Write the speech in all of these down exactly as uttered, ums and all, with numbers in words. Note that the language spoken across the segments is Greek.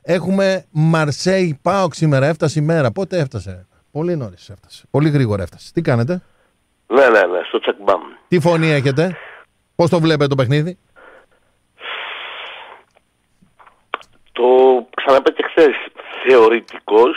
Έχουμε Μαρσέη ΠΑΟΚ σήμερα. Έφτασε η μέρα. Πότε έφτασε? Πολύ νωρίς έφτασε. Πολύ γρήγορα έφτασε. Τι κάνετε? Ναι, ναι, ναι, στο τσακμπάμ. Τι φωνή έχετε? Πώς το βλέπετε το παιχνίδι? Το ξαναπέ και χθες, θεωρητικός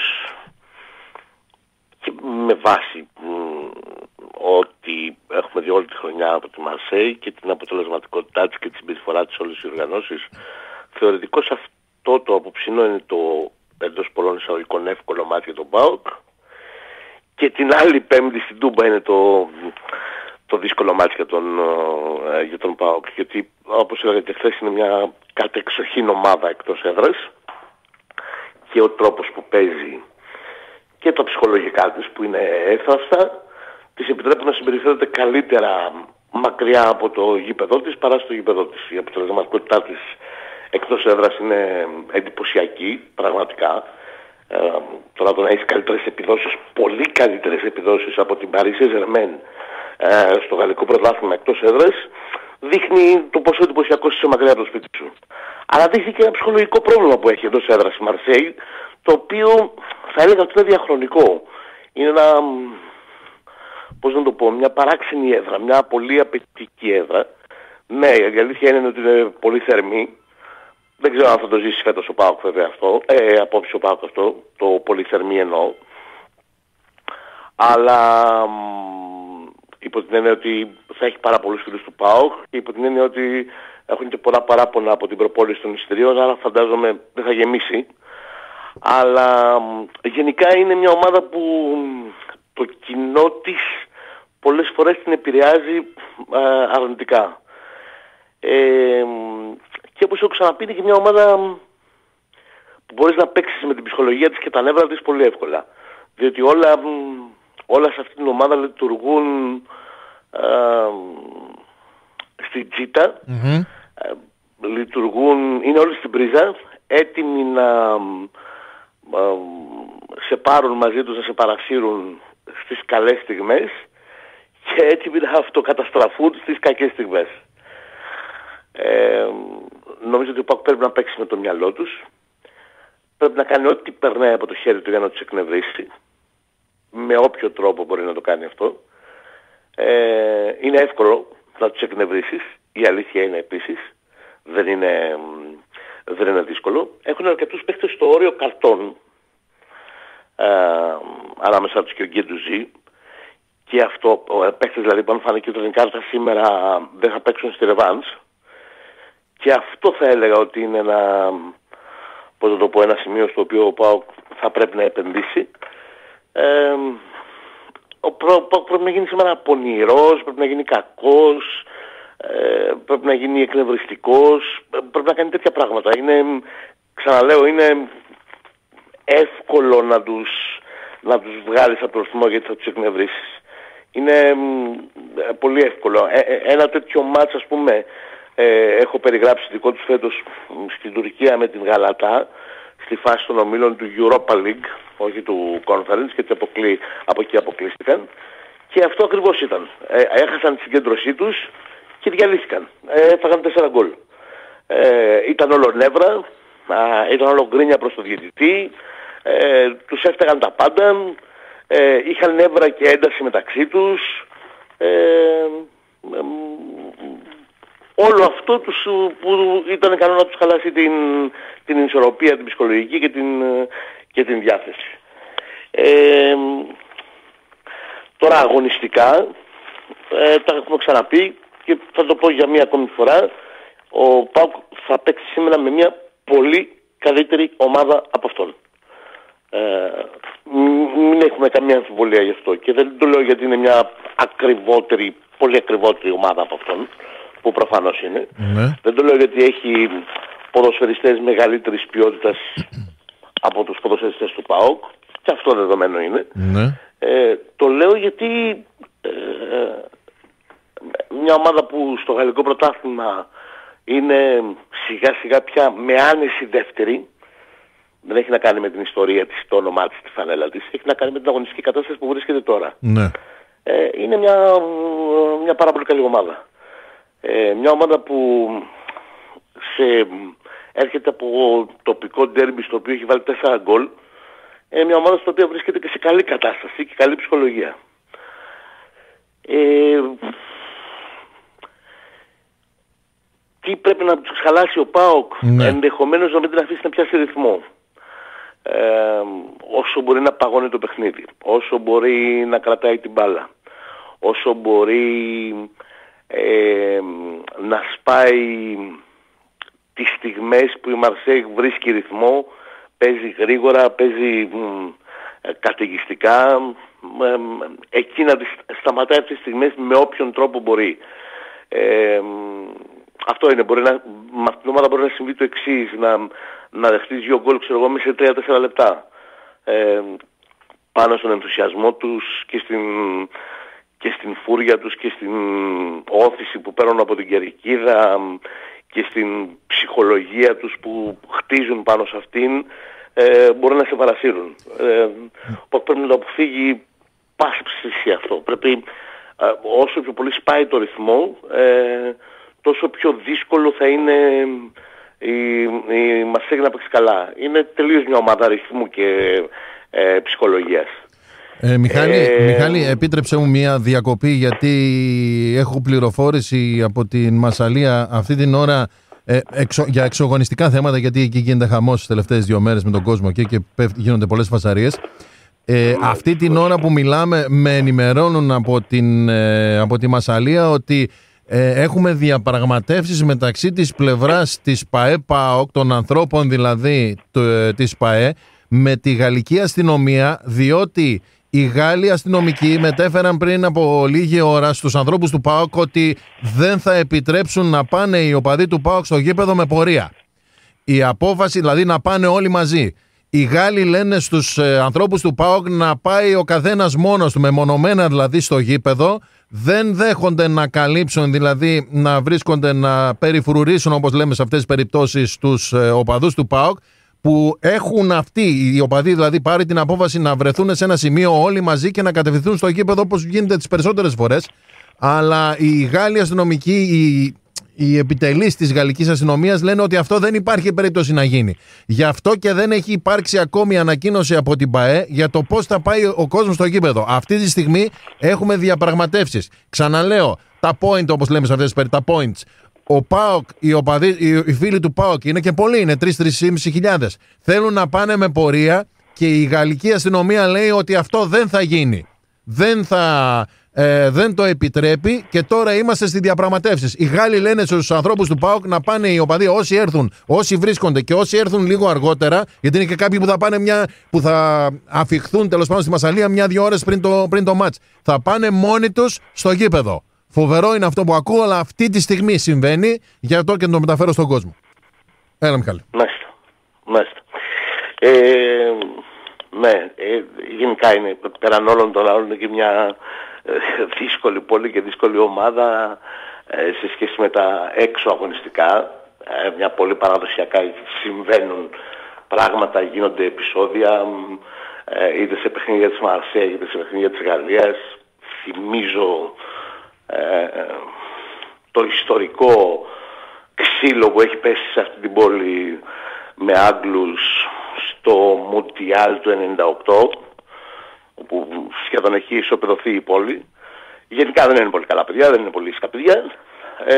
και με βάση μ, ότι έχουμε δει όλη τη χρονιά από τη Μαρσέη και την αποτελεσματικότητά της και τη συμπεριφορά της όλες τις οργανώσεις, θεωρητικός αυτό το απόψινό είναι το εντός πολλών εισαγωγικών εύκολο μάτι για τον ΠΑΟΚ, και την άλλη Πέμπτη στην Τούμπα είναι το, το δύσκολο μάτι για τον, ε, για τον ΠΑΟΚ, γιατί όπως έλεγα και χθες είναι μια κατεξοχήν ομάδα εκτός έδρας και ο τρόπος που παίζει και τα ψυχολογικά της που είναι έθραυστα της επιτρέπουν να συμπεριφέρεται καλύτερα μακριά από το γήπεδό της παρά στο γήπεδό της. Η αποτελεσματικότητά της εκτός έδρας είναι εντυπωσιακή πραγματικά. Ε, τώρα το να έχεις καλύτερες επιδόσεις, πολύ καλύτερες επιδόσεις από την Paris Saint-Germain ε, στο γαλλικό πρωτάθλημα εκτός έδρας, δείχνει το πόσο εντυπωσιακός είσαι μακριά από το σπίτι σου. Αλλά δείχνει και ένα ψυχολογικό πρόβλημα που έχει εντός έδρας η Μαρσέη, το οποίο θα έλεγα ότι είναι διαχρονικό. Είναι ένα, πώς να το πω, μια παράξενη έδρα, μια πολύ απαιτητική έδρα. Ναι, η αλήθεια είναι ότι είναι πολύ θερμή. Δεν ξέρω αν θα το ζήσει φέτος ο ΠΑΟΚ βέβαια αυτό, ε, απόψε ο ΠΑΟΚ αυτό, το πολύ θερμή εννοώ. Αλλά μ, υπό την έννοια ότι θα έχει πάρα πολλούς φίλους του ΠΑΟΚ και υπό την έννοια ότι έχουν και πολλά παράπονα από την προπόληση των εισιτηρίων, άρα φαντάζομαι δεν θα γεμίσει. Αλλά μ, γενικά είναι μια ομάδα που μ, το κοινό της πολλές φορές την επηρεάζει α, αρνητικά. Ε, και όπως έχω ξαναπεί είναι και μια ομάδα που μπορείς να παίξεις με την ψυχολογία της και τα νεύρα της πολύ εύκολα. Διότι όλα, όλα σε αυτήν την ομάδα λειτουργούν α, στην τζίτα, Mm-hmm. α, λειτουργούν, είναι όλοι στην πρίζα, έτοιμοι να α, σε πάρουν μαζί τους, να σε παρασύρουν στις καλές στιγμές και έτοιμοι να αυτοκαταστραφούν στις κακές στιγμές. Ε, νομίζω ότι ο ΠΑΟΚ πρέπει να παίξει με το μυαλό τους, πρέπει να κάνει ό,τι περνάει από το χέρι του για να τους εκνευρίσει, με όποιο τρόπο μπορεί να το κάνει αυτό. Ε, είναι εύκολο να τους εκνευρίσεις, η αλήθεια είναι επίσης, δεν είναι, δεν είναι δύσκολο. Έχουν αρκετούς παίκτες στο όριο καρτών, ε, ανάμεσα τους και ο Γκέντουζή, και αυτό, παίκτες δηλαδή που αν φάνε κίτρινη κάρτα σήμερα δεν θα παίξουν στη ρεβάνς. Και αυτό θα έλεγα ότι είναι ένα, πώς να το πω, ένα σημείο στο οποίο ο ΠΑΟΚ θα πρέπει να επενδύσει. Ε, ο ΠΑΟΚ πρέπει να γίνει σήμερα πονηρός, πρέπει να γίνει κακός, ε, πρέπει να γίνει εκνευριστικός, πρέπει να κάνει τέτοια πράγματα. Είναι, ξαναλέω, είναι εύκολο να τους, να τους βγάλεις από το ρυθμό γιατί θα τους εκνευρίσεις. Είναι ε, πολύ εύκολο. Ε, ε, ένα τέτοιο μάτς, ας πούμε, Ε, έχω περιγράψει δικό τους φέτος στην Τουρκία με την Γαλατά στη φάση των ομίλων του Europa League, όχι του Conference, και αποκλεί, από εκεί αποκλείστηκαν, και αυτό ακριβώς ήταν. Ε, έχασαν τη συγκέντρωσή τους και διαλύθηκαν. Ε, έφαγαν τέσσερα γκολ. Ε, ήταν όλο νεύρα, ε, ήταν όλο γκρίνια προς το διαιτητή, ε, τους έφταγαν τα πάντα, ε, είχαν νεύρα και ένταση μεταξύ τους. Ε, ε, Όλο αυτό τους, που ήταν ικανό να τους χαλάσει την, την ισορροπία, την ψυχολογική και την, και την διάθεση. Ε, τώρα αγωνιστικά, ε, τα έχουμε ξαναπεί και θα το πω για μία ακόμη φορά, ο ΠΑΟΚ θα παίξει σήμερα με μια πολύ καλύτερη ομάδα από αυτόν. Ε, μην έχουμε καμία αμφιβολία γι' αυτό, και δεν το λέω γιατί είναι μια ακριβότερη, πολύ ακριβότερη ομάδα από αυτόν, που προφανώς είναι. Ναι. Δεν το λέω γιατί έχει ποδοσφαιριστές μεγαλύτερης ποιότητας από τους ποδοσφαιριστές του ΠΑΟΚ, και αυτό δεδομένο είναι. Ναι. Ε, το λέω γιατί ε, μια ομάδα που στο γαλλικό πρωτάθλημα είναι σιγά σιγά πια με άνεση δεύτερη, δεν έχει να κάνει με την ιστορία της, το όνομά της, τη φανέλα της, έχει να κάνει με την αγωνιστική κατάσταση που βρίσκεται τώρα. Ναι. Ε, είναι μια, μια πάρα πολύ καλή ομάδα. Ε, μια ομάδα που σε έρχεται από τοπικό ντέρμπι στο οποίο έχει βάλει τέσσερα γκολ. Ε, μια ομάδα στην οποία βρίσκεται και σε καλή κατάσταση και καλή ψυχολογία. Ε, τι πρέπει να τους χαλάσει ο ΠΑΟΚ? Ναι. Ενδεχομένως να μην την αφήσει να πιάσει ρυθμό. Ε, όσο μπορεί να παγώνει το παιχνίδι, όσο μπορεί να κρατάει την μπάλα, όσο μπορεί ε, να σπάει τις στιγμές που η Μαρσέιγ βρίσκει ρυθμό, παίζει γρήγορα, παίζει μ, καταιγιστικά, ε, εκεί να τις σταματάει αυτές τις στιγμές με όποιον τρόπο μπορεί. Ε, αυτό είναι, μπορεί να, με αυτήν την ομάδα μπορεί να συμβεί το εξής, να, να δεχτείς δύο γκολ, ξέρω εγώ, μέσα σε τρία τέσσερα λεπτά. Ε, πάνω στον ενθουσιασμό τους και στην, και στην φούρια τους και στην όθηση που παίρνουν από την κερκίδα και στην ψυχολογία τους που χτίζουν πάνω σε αυτήν, ε, μπορεί να σε παρασύρουν. Ε, οπότε πρέπει να το αποφύγει πάση ψυχή αυτό. Πρέπει ε, όσο πιο πολύ σπάει το ρυθμό, ε, τόσο πιο δύσκολο θα είναι η, η Μαρσέιγ να παίξει καλά. Είναι τελείως μια ομάδα ρυθμού και ε, ψυχολογίας. Ε, Μιχάλη, ε... Μιχάλη, επίτρεψε μου μια διακοπή, γιατί έχω πληροφόρηση από την Μασσαλία αυτή την ώρα ε, εξο, για εξωγωνιστικά θέματα, γιατί εκεί γίνεται χαμός τις τελευταίες δύο μέρες με τον κόσμο και, και γίνονται πολλές φασαρίες. Ε, αυτή την ώρα που μιλάμε με ενημερώνουν από, την, ε, από τη Μασσαλία ότι ε, έχουμε διαπραγματεύσεις μεταξύ της πλευράς της ΠΑΕ ΠΑΟΚ, των ανθρώπων δηλαδή το, ε, της ΠΑΕ, με τη γαλλική αστυνομία, διότι οι Γάλλοι αστυνομικοί μετέφεραν πριν από λίγη ώρα στους ανθρώπους του ΠΑΟΚ ότι δεν θα επιτρέψουν να πάνε οι οπαδοί του ΠΑΟΚ στο γήπεδο με πορεία. Η απόφαση δηλαδή να πάνε όλοι μαζί. Οι Γάλλοι λένε στους ε, ανθρώπους του ΠΑΟΚ να πάει ο καθένας μόνος του, μεμονωμένα δηλαδή στο γήπεδο. Δεν δέχονται να καλύψουν, δηλαδή να βρίσκονται να περιφρουρήσουν, όπως λέμε σε αυτές τις περιπτώσεις, τους ε, οπαδούς του ΠΑΟΚ, που έχουν αυτοί οι οπαδοί δηλαδή πάρει την απόφαση να βρεθούν σε ένα σημείο όλοι μαζί και να κατευθυνθούν στο γήπεδο, όπως γίνεται τις περισσότερες φορές. Αλλά οι Γάλλοι αστυνομικοί, οι, οι επιτελείς της γαλλικής αστυνομίας λένε ότι αυτό δεν υπάρχει περίπτωση να γίνει. Γι' αυτό και δεν έχει υπάρξει ακόμη ανακοίνωση από την ΠΑΕ για το πώς θα πάει ο κόσμος στο γήπεδο. Αυτή τη στιγμή έχουμε διαπραγματεύσεις. Ξαναλέω, τα point, όπως λέμε σε αυτές τις περιπτώσεις, τα points. Ο ΠΑΟΚ, οι, οπαδοί, οι φίλοι του ΠΑΟΚ είναι και πολλοί, είναι τρεις με τρεις χιλιάδες πεντακόσιες. Θέλουν να πάνε με πορεία και η γαλλική αστυνομία λέει ότι αυτό δεν θα γίνει. Δεν, θα, ε, δεν το επιτρέπει και τώρα είμαστε στις διαπραγματεύσεις. Οι Γάλλοι λένε στους ανθρώπους του ΠΑΟΚ να πάνε οι οπαδοί, όσοι έρθουν, όσοι βρίσκονται και όσοι έρθουν λίγο αργότερα, γιατί είναι και κάποιοι που θα, πάνε μια, που θα αφιχθούν τέλος πάντων στη Μασσαλία μια-δυο ώρες πριν το, πριν το μάτς. Θα πάνε μόνοι τους στο γήπεδο. Φοβερό είναι αυτό που ακούω, αλλά αυτή τη στιγμή συμβαίνει, γι' αυτό και το μεταφέρω στον κόσμο. Έλα, Μιχάλη. Μάλιστα. Μάλιστα. Ε, ναι, ε, γενικά είναι πέραν όλων των άλλων είναι και μια ε, δύσκολη πόλη και δύσκολη ομάδα ε, σε σχέση με τα έξω αγωνιστικά. Ε, μια πολύ παραδοσιακά συμβαίνουν πράγματα, γίνονται επεισόδια, ε, είτε σε παιχνίδια της Μαρσέιγ είτε σε παιχνίδια της Γαλλίας. Θυμίζω Ε, το ιστορικό ξύλο που έχει πέσει σε αυτή την πόλη με Άγγλους στο Μουντιάλ του ενενήντα οκτώ, όπου σχεδόν έχει ισοπεδωθεί η πόλη. Γενικά δεν είναι πολύ καλά παιδιά, δεν είναι πολύ ήσυχα παιδιά. Ε,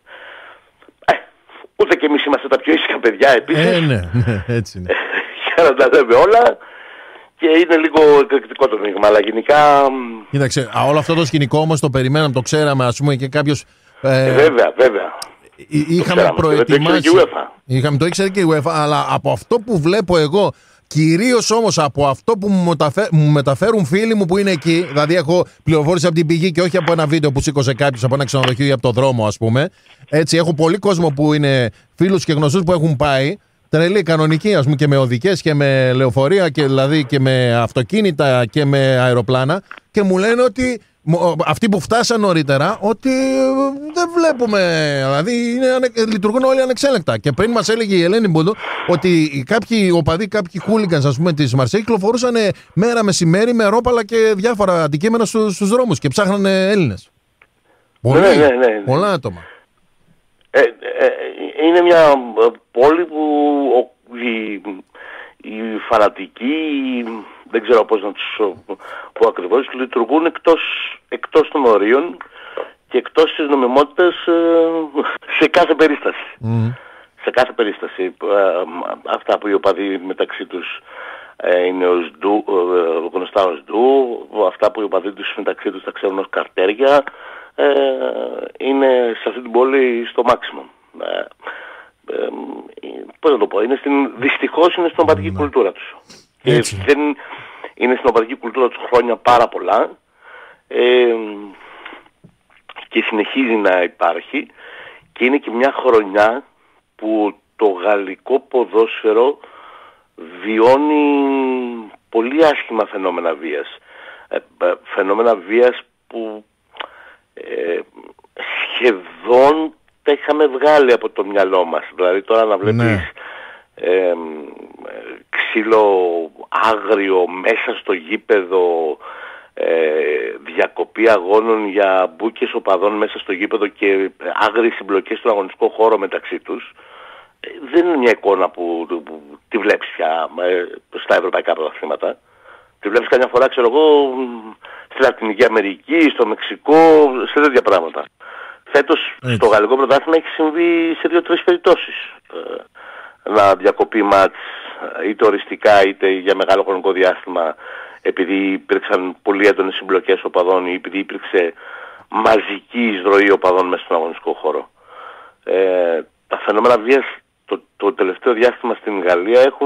ε, ούτε και εμείς είμαστε τα πιο ήσυχα παιδιά επίσης. Ε, ναι, ναι, έτσι είναι. Για να τα λέμε όλα. Και είναι λίγο εκρηκτικό το μείγμα, αλλά γενικά... Κοίταξε, όλο αυτό το σκηνικό όμως το περιμέναμε, το ξέραμε, ας πούμε, και κάποιος... Ε, ε, βέβαια, βέβαια. Είχαμε το προετοιμάσει... Το ήξερε και η UEFA. Είχαμε, το ήξερε και η UEFA, αλλά από αυτό που βλέπω εγώ, κυρίως όμως από αυτό που μου, μεταφέ, μου μεταφέρουν φίλοι μου που είναι εκεί, δηλαδή έχω πληροφόρηση από την πηγή και όχι από ένα βίντεο που σήκωσε κάποιος από ένα ξενοδοχείο ή από το δρόμο, ας πούμε. Έτσι, έχω πολύ κόσμο που είναι φίλους και γνωστούς που έχουν πάει. Τρελή, κανονική, ας πούμε, και με οδικές και με λεωφορεία και δηλαδή και με αυτοκίνητα και με αεροπλάνα, και μου λένε ότι αυτοί που φτάσαν νωρίτερα ότι δεν βλέπουμε, δηλαδή είναι, λειτουργούν όλοι ανεξέλεκτα. Και πριν μας έλεγε η Ελένη Μπούντο ότι κάποιοι οπαδοί, κάποιοι χούλιγκανς, ας πούμε, της Μαρσέη κυκλοφορούσαν μέρα μεσημέρι με ρόπαλα και διάφορα αντικείμενα στους, στους δρόμους και ψάχνανε Έλληνες. Πολλοί, ναι, ναι, ναι, ναι. Πολλά άτομα. Ε, ε, είναι μια πόλη που ο, οι, οι φανατικοί, δεν ξέρω πώς να τους πω ακριβώς, λειτουργούν εκτός, εκτός των ορίων και εκτός της νομιμότητας σε κάθε περίσταση. Mm. Σε κάθε περίσταση. Αυτά που οι οπαδοί μεταξύ τους είναι ως ντου, γνωστά ως ντου, αυτά που οι οπαδοί τους μεταξύ τους τα ξέρουν ως καρτέρια, είναι σε αυτή την πόλη στο maximum. Ε, πώς να το πω, είναι στην, δυστυχώς είναι στην οπαδική mm. κουλτούρα τους. Και δεν είναι στην οπαδική κουλτούρα τους χρόνια πάρα πολλά. Ε, και συνεχίζει να υπάρχει και είναι και μια χρονιά που το γαλλικό ποδόσφαιρο βιώνει πολύ άσχημα φαινόμενα βίας. Ε, φαινόμενα βίας που ε, σχεδόν τα είχαμε βγάλει από το μυαλό μας. Δηλαδή τώρα να βλέπεις ναι. ε, ξύλο άγριο μέσα στο γήπεδο, Ε, διακοπή αγώνων για μπούκες οπαδών μέσα στο γήπεδο και άγριες συμπλοκές στον αγωνιστικό χώρο μεταξύ τους, ε, δεν είναι μια εικόνα που, που, που τη βλέπεις πια ε, στα ευρωπαϊκά πρωταθλήματα. Τη βλέπεις καμιά φορά, ξέρω εγώ, στη Λατινική Αμερική, στο Μεξικό, σε τέτοια πράγματα. Φέτος έτσι. Στο γαλλικό πρωτάθλημα έχει συμβεί σε δύο-τρεις περιπτώσεις ε, να διακοπεί μάτς είτε οριστικά είτε για μεγάλο χρονικό διάστημα, επειδή υπήρξαν πολύ έντονες συμπλοκές οπαδών ή επειδή υπήρξε μαζική εισρωή οπαδών μέσα στον αγωνιστικό χώρο. Ε, τα φαινόμενα βίας το, το τελευταίο διάστημα στην Γαλλία έχουν,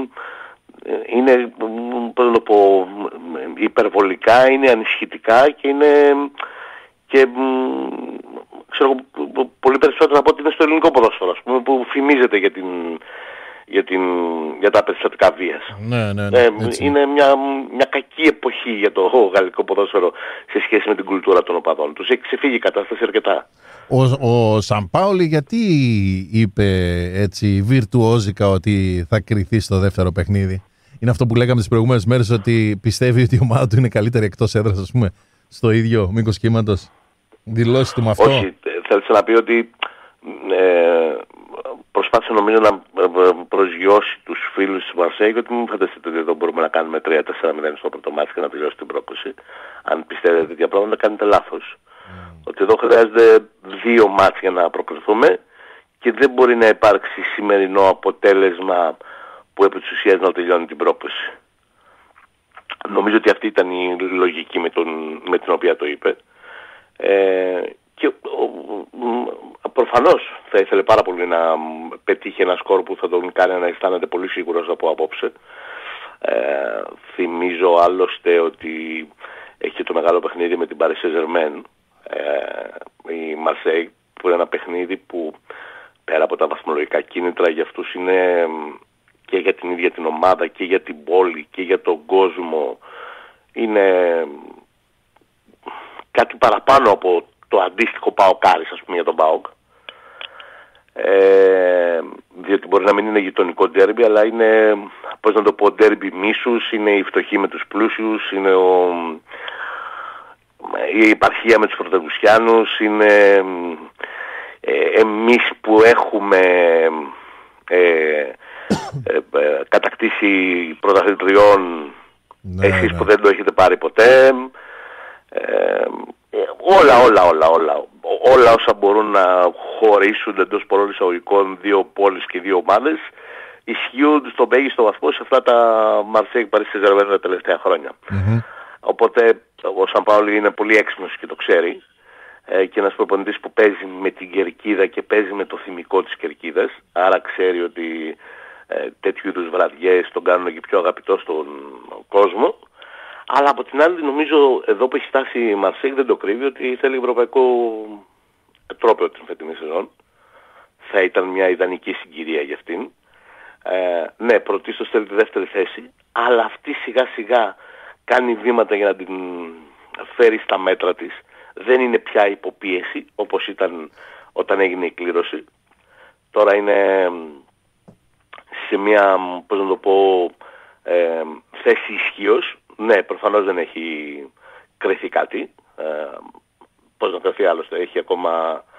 είναι, πώς να το πω, υπερβολικά, είναι ανισχυτικά και είναι και ξέρω, πολύ περισσότερο από ότι είναι στο ελληνικό ποδόσφαιρο, ας πούμε, που φημίζεται για την Για, την, για τα περιστατικά βίας. Ναι, ναι, ναι, ε, είναι μια, μια κακή εποχή για το γαλλικό ποδόσφαιρο σε σχέση με την κουλτούρα των οπαδών τους. Έχει ξεφύγει η κατάσταση αρκετά. Ο, ο Σαμπάολη γιατί είπε έτσι βιρτουόζικα ότι θα κριθεί στο δεύτερο παιχνίδι? Είναι αυτό που λέγαμε τις προηγούμενες μέρες, ότι πιστεύει ότι η ομάδα του είναι καλύτερη εκτός έδρας, ας πούμε, στο ίδιο μήκος κύματος. Δηλώσει του με αυτό? Όχι, θέλησε να πει ότι ε, προσπάθησε νομίζω να προσγειώσει τους φίλους της Μαρσέη, γιατί μην φανταστείτε ότι εδώ μπορούμε να κάνουμε τρία τέσσερα μηδέν στο πρώτο μάτι και να τελειώσει την πρόκληση. Αν πιστεύετε τέτοια πράγματα κάνετε λάθος. Mm. Ότι εδώ χρειάζεται δύο μάτς για να προκριθούμε και δεν μπορεί να υπάρξει σημερινό αποτέλεσμα που επί της ουσίας να τελειώνει την πρόκληση. Νομίζω ότι αυτή ήταν η λογική με, τον, με την οποία το είπε. Ε, και προφανώς θα ήθελε πάρα πολύ να πετύχει ένα σκορ που θα τον κάνει να αισθάνεται πολύ σίγουρος από απόψε. Ε, θυμίζω άλλωστε ότι έχει το μεγάλο παιχνίδι με την Paris Saint-Germain, ε, η Marseille, που είναι ένα παιχνίδι που πέρα από τα βαθμολογικά κίνητρα για αυτούς είναι και για την ίδια την ομάδα και για την πόλη και για τον κόσμο, είναι κάτι παραπάνω από το αντίστοιχο ΠΑΟΚάρις, ας πούμε, για τον ΠΑΟΚ. Ε, διότι μπορεί να μην είναι γειτονικό ντέρμπι, αλλά είναι, πώς να το πω, ντέρμπι μίσους, είναι οι φτωχοί με τους πλούσιους, είναι ο, η επαρχία με τους πρωτευουσιάνους, είναι ε, εμείς που έχουμε ε, ε, ε, κατακτήσει πρωταθλητριών, ναι, εσείς ναι. που δεν το έχετε πάρει ποτέ. Ε, όλα, όλα, όλα, όλα. Όλα όσα μπορούν να χωρίσουν εντός πολλών εισαγωγικών δύο πόλεις και δύο ομάδες ισχύουν στον μέγιστο βαθμό σε αυτά τα Marseille Paris Saint-Germain τα τελευταία χρόνια. Mm-hmm. Οπότε ο Σαμπάολη είναι πολύ έξυπνος και το ξέρει, ε, και ένας προπονητής που παίζει με την κερκίδα και παίζει με το θυμικό της κερκίδας, άρα ξέρει ότι ε, τέτοιου είδους βραδιές τον κάνουν και πιο αγαπητό στον κόσμο. Αλλά από την άλλη νομίζω εδώ που έχει φτάσει η Marseille δεν το κρύβει, ότι θέλει ευρωπαϊκό τρόπαιο την φετινή σεζόν. Θα ήταν μια ιδανική συγκυρία για αυτήν. Ε, ναι, πρωτίστως θέλει τη δεύτερη θέση, αλλά αυτή σιγά σιγά κάνει βήματα για να την φέρει στα μέτρα της. Δεν είναι πια υποπίεση όπως ήταν όταν έγινε η κλήρωση. Τώρα είναι σε μια, πώς να το πω, ε, θέση ισχύως. Ναι, προφανώς δεν έχει κρυθεί κάτι. Ε, πώς να κρυθεί άλλωστε, έχει ακόμα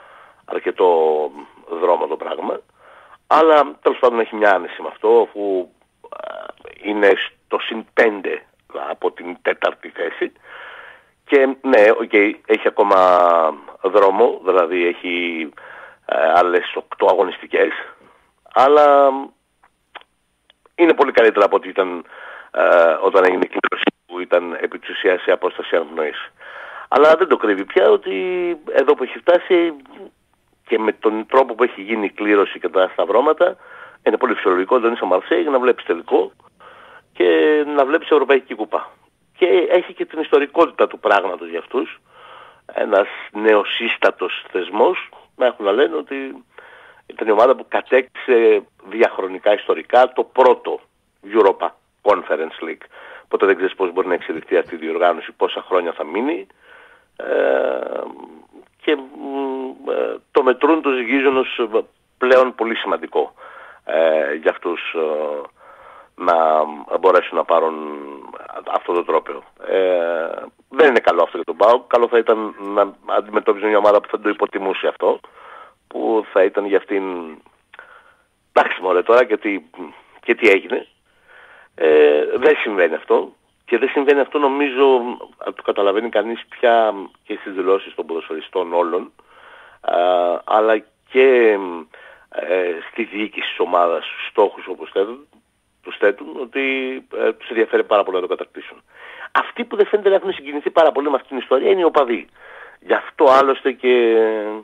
αρκετό δρόμο το πράγμα. Αλλά τέλος πάντων έχει μια άνεση με αυτό, αφού είναι στο συν πέντε από την τέταρτη θέση. Και ναι, okay, έχει ακόμα δρόμο, δηλαδή έχει ε, άλλες οκτώ αγωνιστικές, αλλά είναι πολύ καλύτερα από ό,τι ήταν ε, όταν έγινε η κλήρωση, που ήταν επί της ουσίας σε απόσταση αναπνοής. Αλλά δεν το κρύβει πια ότι εδώ που έχει φτάσει και με τον τρόπο που έχει γίνει η κλήρωση και τα σταυρώματα, είναι πολύ φυσιολογικό όταν είσαι Μαρσέιγ να βλέπεις τελικό και να βλέπεις Ευρωπαϊκή Κούπα. Και έχει και την ιστορικότητα του πράγματος για αυτούς. Ένας νεοσύστατος θεσμός, να έχουν να λένε ότι ήταν η ομάδα που κατέκτησε διαχρονικά ιστορικά το πρώτο Europa Conference League. Οπότε δεν ξέρεις πώς μπορεί να εξελιχθεί αυτή η διοργάνωση, πόσα χρόνια θα μείνει. Ε, και ε, το μετρούν, το ζυγίζουν ως πλέον πολύ σημαντικό ε, για αυτούς ε, να μπορέσουν να πάρουν αυτό το τρόπαιο. Ε, δεν είναι καλό αυτό για τον ΠΑΟΚ. Καλό θα ήταν να αντιμετώπιζε μια ομάδα που θα το υποτιμούσε αυτό, που θα ήταν για αυτήν εντάξει μωρέ τώρα και τι, και τι έγινε. Ε, δεν συμβαίνει αυτό. Και δεν συμβαίνει αυτό, νομίζω, το καταλαβαίνει κανείς πια και στις δηλώσεις των ποδοσφαιριστών όλων, α, αλλά και ε, στη διοίκηση της ομάδας, στους στόχους όπως θέτουν, τους θέτουν, ότι ε, τους ενδιαφέρει πάρα πολύ να το κατακτήσουν. Αυτοί που δεν φαίνεται να έχουν συγκινηθεί πάρα πολύ με αυτήν την ιστορία είναι οι οπαδοί. Γι' αυτό άλλωστε και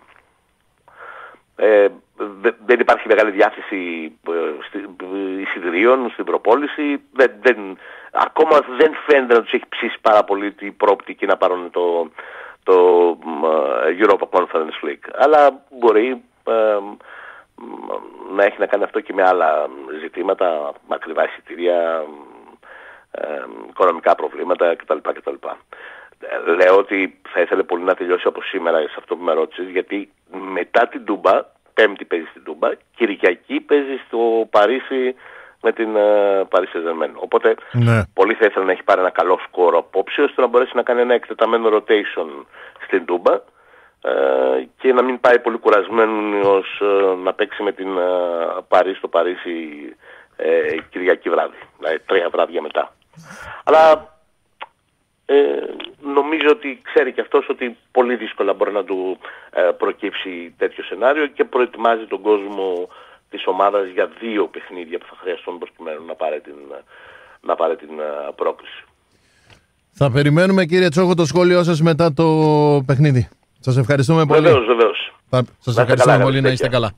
ε, δε, δεν υπάρχει μεγάλη διάθεση ε, εισιτηρίων στην προπόληση. Δεν, δεν, ακόμα δεν φαίνεται να τους έχει ψήσει πάρα πολύ την προοπτική να πάρουν το, το uh, Europa Conference League. Αλλά μπορεί uh, να έχει να κάνει αυτό και με άλλα ζητήματα, ακριβά εισιτήρια, uh, οικονομικά προβλήματα κτλ. κτλ. Λέω ότι θα ήθελε πολύ να τελειώσει από σήμερα σε αυτό που με ρώτησες, γιατί μετά την Τούμπα, Πέμπτη παίζει στην Τούμπα, Κυριακή παίζει στο Παρίσι με την Paris Saint-Germain. Οπότε ναι, πολύ θα ήθελα να έχει πάρει ένα καλό σκορ απόψε, ώστε να μπορέσει να κάνει ένα εκτεταμένο rotation στην Τούμπα ε, και να μην πάει πολύ κουρασμένος ε, να παίξει με την Paris στο Παρίσι ε, Κυριακή βράδυ, δηλαδή τρία βράδια μετά. Αλλά ε, νομίζω ότι ξέρει και αυτός ότι πολύ δύσκολα μπορεί να του ε, προκύψει τέτοιο σενάριο και προετοιμάζει τον κόσμο της ομάδας για δύο παιχνίδια που θα χρειαστούν προκειμένου να πάρει την, να πάρει την uh, πρόκληση. Θα περιμένουμε, κύριε Τσόχο, το σχόλιο σας μετά το παιχνίδι. Σας ευχαριστούμε πολύ. Βεβαίως, βεβαίως. Θα... Σας ευχαριστούμε καλά, πολύ, να είστε καλά.